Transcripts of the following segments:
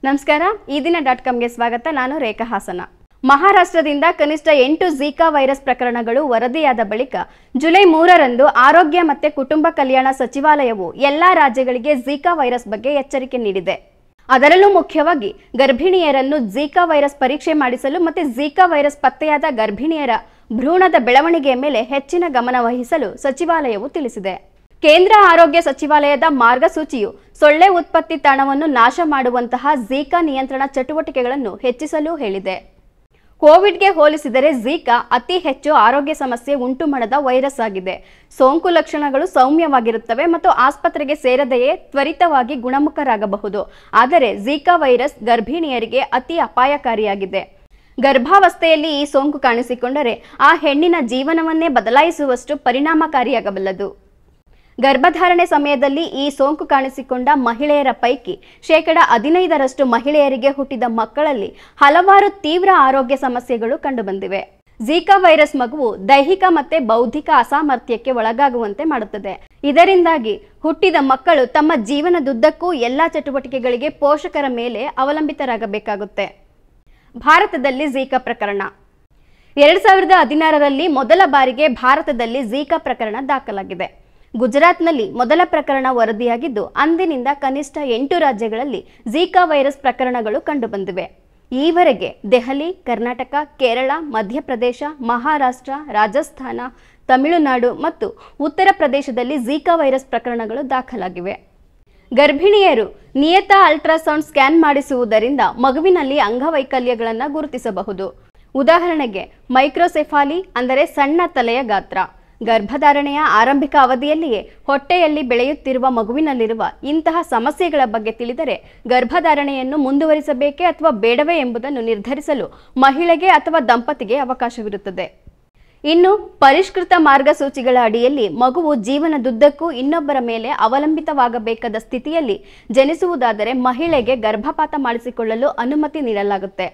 ನಮಸ್ಕಾರ ಈ ದಿನ.comಗೆ ಸ್ವಾಗತ. ನಾನು ರೇಖಾ ಹಾಸನ. ಮಹಾರಾಷ್ಟ್ರದಿಂದ ಕನಿಷ್ಠ 8 ಝೀಕಾ ವೈರಸ್ ಪ್ರಕರಣಗಳು ವರದಿಯಾದ ಬಳಿಕ ಜುಲೈ 3ರಂದು ಆರೋಗ್ಯ ಮತ್ತು ಕುಟುಂಬ ಕಲ್ಯಾಣ ಸಚಿವಾಲಯವು ಎಲ್ಲಾ ರಾಜ್ಯಗಳಿಗೆ ಝೀಕಾ ವೈರಸ್ ಬಗ್ಗೆ ಎಚ್ಚರಿಕೆ ನೀಡಿದೆ. ಅದರಲ್ಲೂ ಮುಖ್ಯವಾಗಿ ಗರ್ಭಿಣಿಯರನ್ನು ಝೀಕಾ ವೈರಸ್ ಪರೀಕ್ಷೆ ಮಾಡಿಸಲು ಮತ್ತು ಝೀಕಾ ವೈರಸ್ ಪತ್ತೆಯಾದ ಗರ್ಭಿಣಿಯರ ಭ್ರೂಣದ ಬೆಳವಣಿಗೆಯ ಮೇಲೆ ಹೆಚ್ಚಿನ ಗಮನ ವಹಿಸಲು ಸಚಿವಾಲಯವು ತಿಳಿಸಿದೆ. ಕೇಂದ್ರ ಆರೋಗ್ಯ ಸಚಿವಾಲಯದ ಮಾರ್ಗಸೂಚಿಯು ಸೊಳ್ಳೆ ಉತ್ಪತ್ತಿ ತಾಣವನ್ನು ನಾಶ ಮಾಡುವಂತಹ ಝೀಕಾ ನಿಯಂತ್ರಣ ಚಟುವಟಿಕೆಗಳನ್ನು ಹೆಚ್ಚಿಸಲು ಹೇಳಿದೆ. ಕೋವಿಡ್ಗೆ ಹೋಲಿಸಿದರೆ ಝೀಕಾ ಅತಿ ಹೆಚ್ಚು ಆರೋಗ್ಯ ಸಮಸ್ಯೆ ಉಂಟು ಮಾಡದ ವೈರಸ್ ಆಗಿದೆ. ಸೋಂಕು ಲಕ್ಷಣಗಳು ಸೌಮ್ಯವಾಗಿರುತ್ತವೆ ಮತ್ತು ಆಸ್ಪತ್ರೆಗೆ ಸೇರದೆಯೇ ತ್ವರಿತವಾಗಿ ಗುಣಮುಖರಾಗಬಹುದು. ಆದರೆ ಝೀಕಾ ವೈರಸ್ ಗರ್ಭಿಣಿಯರಿಗೆ ಅತಿ ಅಪಾಯಕಾರಿಯಾಗಿದೆ. ಗರ್ಭಾವಸ್ಥೆಯಲ್ಲಿ ಈ ಸೋಂಕು ಕಾಣಿಸಿಕೊಂಡರೆ ಆ ಹೆಣ್ಣಿನ ಜೀವನವನ್ನೇ ಬದಲಾಯಿಸುವಷ್ಟು ಪರಿಣಾಮಕಾರಿಯಾಗಬಲ್ಲದು. ಗರ್ಭಧಾರಣೆ ಸಮಯದಲ್ಲಿ ಈ ಸೋಂಕು ಕಾಣಿಸಿಕೊಂಡ ಮಹಿಳೆಯರ ಪೈಕಿ 15% ಮಹಿಳೆಯರಿಗೆ ಹುಟ್ಟಿದ ಮಕ್ಕಳಲ್ಲಿ ಹಲವಾರು ತೀವ್ರ ಆರೋಗ್ಯ ಸಮಸ್ಯೆಗಳು ಕಂಡುಬಂದಿವೆ. ಝೀಕಾ ವೈರಸ್ ಮಗುವು ದೈಹಿಕ ಮತ್ತು ಬೌದ್ಧಿಕ ಅಸಾಮರ್ಥ್ಯಕ್ಕೆ ಒಳಗಾಗುವಂತೆ ಮಾಡುತ್ತದೆ. ಇದರಿಂದಾಗಿ ಹುಟ್ಟಿದ ಮಕ್ಕಳು ತಮ್ಮ ಜೀವನದುದ್ದಕ್ಕೂ ಎಲ್ಲಾ ಚಟುವಟಿಕೆಗಳಿಗೆ ಪೋಷಕರ ಮೇಲೆ ಅವಲಂಬಿತರಾಗಬೇಕಾಗುತ್ತೆ. ಭಾರತದಲ್ಲಿ ಝೀಕಾ ಪ್ರಕರಣ 2016ರಲ್ಲಿ ಮೊದಲ ಬಾರಿಗೆ ಭಾರತದಲ್ಲಿ ಝೀಕಾ ಪ್ರಕರಣ ದಾಖಲಾಗಿದೆ. ಗುಜರಾತ್ನಲ್ಲಿ ಮೊದಲ ಪ್ರಕರಣ ವರದಿಯಾಗಿದ್ದು ಅಂದಿನಿಂದ ಕನಿಷ್ಠ 8 ರಾಜ್ಯಗಳಲ್ಲಿ ಝೀಕಾ ವೈರಸ್ ಪ್ರಕರಣಗಳು ಕಂಡುಬಂದಿವೆ. ಈವರೆಗೆ ದೆಹಲಿ, ಕರ್ನಾಟಕ, ಕೇರಳ, ಮಧ್ಯಪ್ರದೇಶ, ಮಹಾರಾಷ್ಟ್ರ, ರಾಜಸ್ಥಾನ, ತಮಿಳುನಾಡು ಮತ್ತು ಉತ್ತರ ಪ್ರದೇಶದಲ್ಲಿ ಝೀಕಾ ವೈರಸ್ ಪ್ರಕರಣಗಳು ದಾಖಲಾಗಿವೆ. ಗರ್ಭಿಣಿಯರು ನಿಯತ ಅಲ್ಟ್ರಾಸೌಂಡ್ ಸ್ಕ್ಯಾನ್ ಮಾಡಿಸುವುದರಿಂದ ಮಗುವಿನಲ್ಲಿ ಅಂಗವೈಕಲ್ಯಗಳನ್ನು ಗುರುತಿಸಬಹುದು. ಉದಾಹರಣೆಗೆ ಮೈಕ್ರೋಸೆಫಾಲಿ ಅಂದರೆ ಸಣ್ಣ ತಲೆಯ ಗಾತ್ರ. ಗರ್ಭಧಾರಣೆಯ ಆರಂಭಿಕ ಅವಧಿಯಲ್ಲಿಯೇ ಹೊಟ್ಟೆಯಲ್ಲಿ ಬೆಳೆಯುತ್ತಿರುವ ಮಗುವಿನಲ್ಲಿರುವ ಇಂತಹ ಸಮಸ್ಯೆಗಳ ಬಗ್ಗೆ ತಿಳಿದರೆ ಗರ್ಭಧಾರಣೆಯನ್ನು ಮುಂದುವರಿಸಬೇಕೇ ಅಥವಾ ಬೇಡವೇ ಎಂಬುದನ್ನು ನಿರ್ಧರಿಸಲು ಮಹಿಳೆಗೆ ಅಥವಾ ದಂಪತಿಗೆ ಅವಕಾಶವಿರುತ್ತದೆ. ಇನ್ನು ಪರಿಷ್ಕೃತ ಮಾರ್ಗಸೂಚಿಗಳ ಅಡಿಯಲ್ಲಿ ಮಗುವು ಜೀವನದುದ್ದಕ್ಕೂ ಇನ್ನೊಬ್ಬರ ಮೇಲೆ ಅವಲಂಬಿತವಾಗಬೇಕಾದ ಸ್ಥಿತಿಯಲ್ಲಿ ಜನಿಸುವುದಾದರೆ ಮಹಿಳೆಗೆ ಗರ್ಭಪಾತ ಮಾಡಿಸಿಕೊಳ್ಳಲು ಅನುಮತಿ ನೀಡಲಾಗುತ್ತೆ.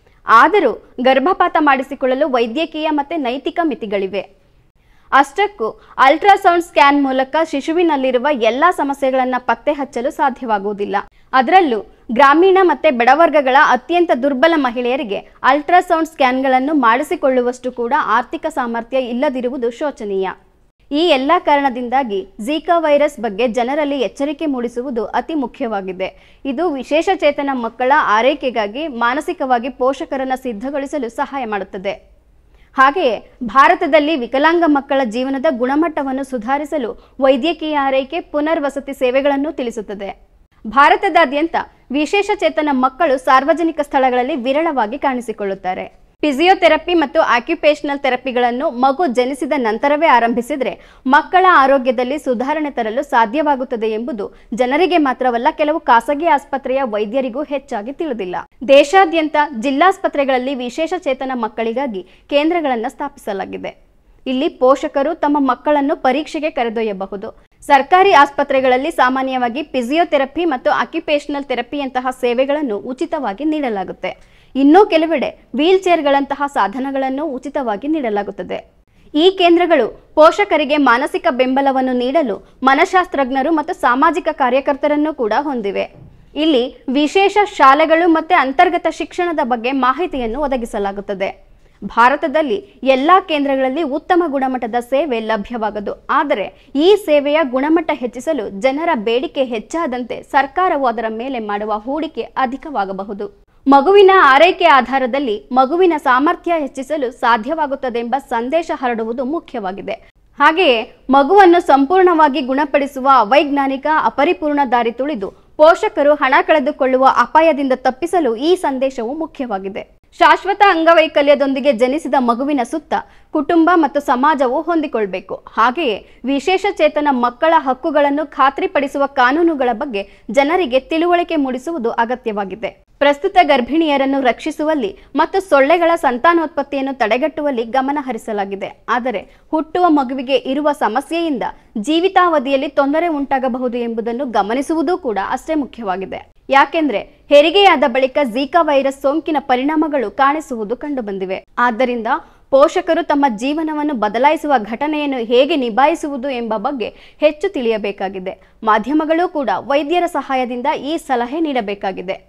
ಆದರೂ ಗರ್ಭಪಾತ ಮಾಡಿಸಿಕೊಳ್ಳಲು ವೈದ್ಯಕೀಯ ಮತ್ತು ನೈತಿಕ ಮಿತಿಗಳಿವೆ. ಅಷ್ಟಕ್ಕೂ ಅಲ್ಟ್ರಾಸೌಂಡ್ ಸ್ಕ್ಯಾನ್ ಮೂಲಕ ಶಿಶುವಿನಲ್ಲಿರುವ ಎಲ್ಲ ಸಮಸ್ಯೆಗಳನ್ನು ಪತ್ತೆ ಹಚ್ಚಲು ಸಾಧ್ಯವಾಗುವುದಿಲ್ಲ. ಅದರಲ್ಲೂ ಗ್ರಾಮೀಣ ಮತ್ತು ಬಡವರ್ಗಗಳ ಅತ್ಯಂತ ದುರ್ಬಲ ಮಹಿಳೆಯರಿಗೆ ಅಲ್ಟ್ರಾಸೌಂಡ್ ಸ್ಕ್ಯಾನ್ಗಳನ್ನು ಮಾಡಿಸಿಕೊಳ್ಳುವಷ್ಟು ಕೂಡ ಆರ್ಥಿಕ ಸಾಮರ್ಥ್ಯ ಇಲ್ಲದಿರುವುದು ಶೋಚನೀಯ. ಈ ಎಲ್ಲ ಕಾರಣದಿಂದಾಗಿ ಝೀಕಾ ವೈರಸ್ ಬಗ್ಗೆ ಜನರಲ್ಲಿ ಎಚ್ಚರಿಕೆ ಮೂಡಿಸುವುದು ಅತಿ ಮುಖ್ಯವಾಗಿದೆ. ಇದು ವಿಶೇಷ ಚೇತನ ಮಕ್ಕಳ ಆರೈಕೆಗಾಗಿ ಮಾನಸಿಕವಾಗಿ ಪೋಷಕರನ್ನು ಸಿದ್ಧಗೊಳಿಸಲು ಸಹಾಯ ಮಾಡುತ್ತದೆ. ಹಾಗೆಯೇ ಭಾರತದಲ್ಲಿ ವಿಕಲಾಂಗ ಮಕ್ಕಳ ಜೀವನದ ಗುಣಮಟ್ಟವನ್ನು ಸುಧಾರಿಸಲು ವೈದ್ಯಕೀಯ ಆರೈಕೆ, ಪುನರ್ವಸತಿ ಸೇವೆಗಳನ್ನು ತಿಳಿಸುತ್ತದೆ. ಭಾರತದಾದ್ಯಂತ ವಿಶೇಷ ಚೇತನ ಮಕ್ಕಳು ಸಾರ್ವಜನಿಕ ಸ್ಥಳಗಳಲ್ಲಿ ವಿರಳವಾಗಿ ಕಾಣಿಸಿಕೊಳ್ಳುತ್ತಾರೆ. ಫಿಸಿಯೋಥೆರಪಿ ಮತ್ತು ಆಕ್ಯುಪೇಷನಲ್ ಥೆರಪಿಗಳನ್ನು ಮಗು ಜನಿಸಿದ ನಂತರವೇ ಆರಂಭಿಸಿದರೆ ಮಕ್ಕಳ ಆರೋಗ್ಯದಲ್ಲಿ ಸುಧಾರಣೆ ತರಲು ಸಾಧ್ಯವಾಗುತ್ತದೆ ಎಂಬುದು ಜನರಿಗೆ ಮಾತ್ರವಲ್ಲ, ಕೆಲವು ಖಾಸಗಿ ಆಸ್ಪತ್ರೆಯ ವೈದ್ಯರಿಗೂ ಹೆಚ್ಚಾಗಿ ತಿಳಿದಿಲ್ಲ. ದೇಶಾದ್ಯಂತ ಜಿಲ್ಲಾಸ್ಪತ್ರೆಗಳಲ್ಲಿ ವಿಶೇಷ ಚೇತನ ಮಕ್ಕಳಿಗಾಗಿ ಕೇಂದ್ರಗಳನ್ನು ಸ್ಥಾಪಿಸಲಾಗಿದೆ. ಇಲ್ಲಿ ಪೋಷಕರು ತಮ್ಮ ಮಕ್ಕಳನ್ನು ಪರೀಕ್ಷೆಗೆ ಕರೆದೊಯ್ಯಬಹುದು. ಸರ್ಕಾರಿ ಆಸ್ಪತ್ರೆಗಳಲ್ಲಿ ಸಾಮಾನ್ಯವಾಗಿ ಫಿಸಿಯೋಥೆರಪಿ ಮತ್ತು ಆಕ್ಯುಪೇಷನಲ್ ಥೆರಪಿಯಂತಹ ಸೇವೆಗಳನ್ನು ಉಚಿತವಾಗಿ ನೀಡಲಾಗುತ್ತೆ. ಇನ್ನೂ ಕೆಲವೆಡೆ ವೀಲ್ ಚೇರ್ಗಳಂತಹ ಸಾಧನಗಳನ್ನು ಉಚಿತವಾಗಿ ನೀಡಲಾಗುತ್ತದೆ. ಈ ಕೇಂದ್ರಗಳು ಪೋಷಕರಿಗೆ ಮಾನಸಿಕ ಬೆಂಬಲವನ್ನು ನೀಡಲು ಮನಃಶಾಸ್ತ್ರಜ್ಞರು ಮತ್ತು ಸಾಮಾಜಿಕ ಕಾರ್ಯಕರ್ತರನ್ನು ಕೂಡ ಹೊಂದಿವೆ. ಇಲ್ಲಿ ವಿಶೇಷ ಶಾಲೆಗಳು ಮತ್ತು ಅಂತರ್ಗತ ಶಿಕ್ಷಣದ ಬಗ್ಗೆ ಮಾಹಿತಿಯನ್ನು ಒದಗಿಸಲಾಗುತ್ತದೆ. ಭಾರತದಲ್ಲಿ ಎಲ್ಲ ಕೇಂದ್ರಗಳಲ್ಲಿ ಉತ್ತಮ ಗುಣಮಟ್ಟದ ಸೇವೆ ಲಭ್ಯವಾಗದು. ಆದರೆ ಈ ಸೇವೆಯ ಗುಣಮಟ್ಟ ಹೆಚ್ಚಿಸಲು ಜನರ ಬೇಡಿಕೆ ಹೆಚ್ಚಾದಂತೆ ಸರ್ಕಾರವು ಅದರ ಮೇಲೆ ಮಾಡುವ ಹೂಡಿಕೆ ಅಧಿಕವಾಗಬಹುದು. ಮಗುವಿನ ಆರೈಕೆ ಆಧಾರದಲ್ಲಿ ಮಗುವಿನ ಸಾಮರ್ಥ್ಯ ಹೆಚ್ಚಿಸಲು ಸಾಧ್ಯವಾಗುತ್ತದೆಂಬ ಸಂದೇಶ ಹರಡುವುದು ಮುಖ್ಯವಾಗಿದೆ. ಹಾಗೆಯೇ ಮಗುವನ್ನು ಸಂಪೂರ್ಣವಾಗಿ ಗುಣಪಡಿಸುವ ಅವೈಜ್ಞಾನಿಕ ಅಪರಿಪೂರ್ಣ ದಾರಿ ತುಳಿದು ಪೋಷಕರು ಹಣ ಕಳೆದುಕೊಳ್ಳುವ ಅಪಾಯದಿಂದ ತಪ್ಪಿಸಲು ಈ ಸಂದೇಶವು ಮುಖ್ಯವಾಗಿದೆ. ಶಾಶ್ವತ ಅಂಗವೈಕಲ್ಯದೊಂದಿಗೆ ಜನಿಸಿದ ಮಗುವಿನ ಸುತ್ತ ಕುಟುಂಬ ಮತ್ತು ಸಮಾಜವು ಹೊಂದಿಕೊಳ್ಳಬೇಕು. ಹಾಗೆಯೇ ವಿಶೇಷ ಚೇತನ ಮಕ್ಕಳ ಹಕ್ಕುಗಳನ್ನು ಖಾತ್ರಿಪಡಿಸುವ ಕಾನೂನುಗಳ ಬಗ್ಗೆ ಜನರಿಗೆ ತಿಳುವಳಿಕೆ ಮೂಡಿಸುವುದು ಅಗತ್ಯವಾಗಿದೆ. ಪ್ರಸ್ತುತ ಗರ್ಭಿಣಿಯರನ್ನು ರಕ್ಷಿಸುವಲ್ಲಿ ಮತ್ತು ಸೊಳ್ಳೆಗಳ ಸಂತಾನೋತ್ಪತ್ತಿಯನ್ನು ತಡೆಗಟ್ಟುವಲ್ಲಿ ಗಮನ ಹರಿಸಲಾಗಿದೆ. ಆದರೆ ಹುಟ್ಟುವ ಮಗುವಿಗೆ ಇರುವ ಸಮಸ್ಯೆಯಿಂದ ಜೀವಿತಾವಧಿಯಲ್ಲಿ ತೊಂದರೆ ಉಂಟಾಗಬಹುದು ಎಂಬುದನ್ನು ಗಮನಿಸುವುದೂ ಕೂಡ ಅಷ್ಟೇ ಮುಖ್ಯವಾಗಿದೆ. ಯಾಕೆಂದ್ರೆ ಹೆರಿಗೆಯಾದ ಬಳಿಕ ಝೀಕಾ ವೈರಸ್ ಸೋಂಕಿನ ಪರಿಣಾಮಗಳು ಕಾಣಿಸುವುದು ಕಂಡುಬಂದಿವೆ. ಆದ್ದರಿಂದ ಪೋಷಕರು ತಮ್ಮ ಜೀವನವನ್ನು ಬದಲಾಯಿಸುವ ಘಟನೆಯನ್ನು ಹೇಗೆ ನಿಭಾಯಿಸುವುದು ಎಂಬ ಬಗ್ಗೆ ಹೆಚ್ಚು ತಿಳಿಯಬೇಕಾಗಿದೆ. ಮಾಧ್ಯಮಗಳು ಕೂಡ ವೈದ್ಯರ ಸಹಾಯದಿಂದ ಈ ಸಲಹೆ ನೀಡಬೇಕಾಗಿದೆ.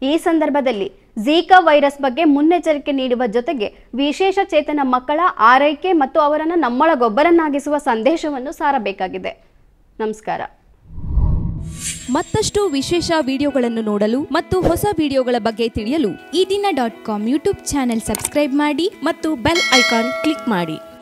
ಈ ಸಂದರ್ಭದಲ್ಲಿ ಝೀಕಾ ವೈರಸ್ ಬಗ್ಗೆ ಮುನ್ನೆಚ್ಚರಿಕೆ ನೀಡುವ ಜೊತೆಗೆ ವಿಶೇಷ ಚೇತನ ಮಕ್ಕಳ ಆರೈಕೆ ಮತ್ತು ಅವರನ್ನು ನಮ್ಮೊಳಗೊಬ್ಬರನ್ನಾಗಿಸುವ ಸಂದೇಶವನ್ನು ಸಾರಬೇಕಾಗಿದೆ. ನಮಸ್ಕಾರ. ಮತ್ತಷ್ಟು ವಿಶೇಷ ವಿಡಿಯೋಗಳನ್ನು ನೋಡಲು ಮತ್ತು ಹೊಸ ವಿಡಿಯೋಗಳ ಬಗ್ಗೆ ತಿಳಿಯಲು eedina.com ಯೂಟ್ಯೂಬ್ ಚಾನೆಲ್ ಸಬ್ಸ್ಕ್ರೈಬ್ ಮಾಡಿ ಮತ್ತು ಬೆಲ್ ಐಕಾನ್ ಕ್ಲಿಕ್ ಮಾಡಿ.